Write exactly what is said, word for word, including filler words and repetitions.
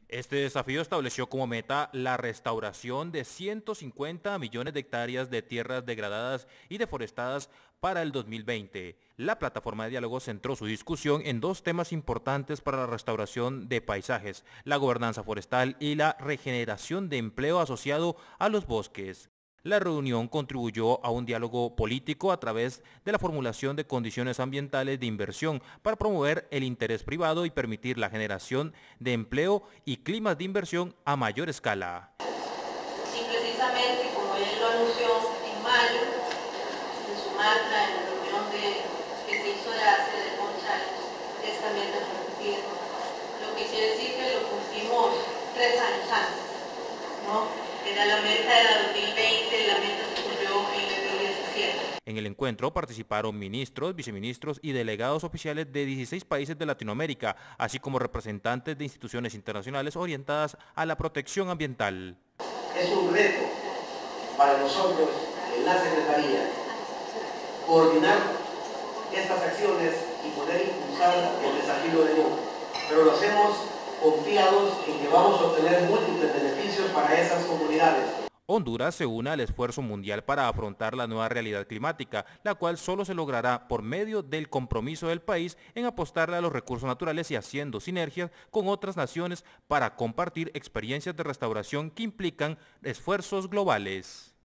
Este desafío estableció como meta la restauración de ciento cincuenta millones de hectáreas de tierras degradadas y deforestadas para el dos mil veinte. La plataforma de diálogo centró su discusión en dos temas importantes para la restauración de paisajes: la gobernanza forestal y la regeneración de empleo asociado a los bosques. La reunión contribuyó a un diálogo político a través de la formulación de condiciones ambientales de inversión para promover el interés privado y permitir la generación de empleo y climas de inversión a mayor escala. Y precisamente, como él lo anunció en mayo, en su marcha, en la reunión de, que se hizo de hace de González, es también de cumplir. Lo que quiere decir que lo cumplimos tres años antes, ¿no? Era la meta era dos mil veinte, la meta se cumplió en el dos mil diecisiete. En el encuentro participaron ministros, viceministros y delegados oficiales de dieciséis países de Latinoamérica, así como representantes de instituciones internacionales orientadas a la protección ambiental. Es un reto para nosotros en la Secretaría coordinar estas acciones y poder impulsar el desafío de nuevo, pero lo hacemos confiados en que vamos a obtener múltiples beneficios para esas comunidades. Honduras se une al esfuerzo mundial para afrontar la nueva realidad climática, la cual solo se logrará por medio del compromiso del país en apostarle a los recursos naturales y haciendo sinergias con otras naciones para compartir experiencias de restauración que implican esfuerzos globales.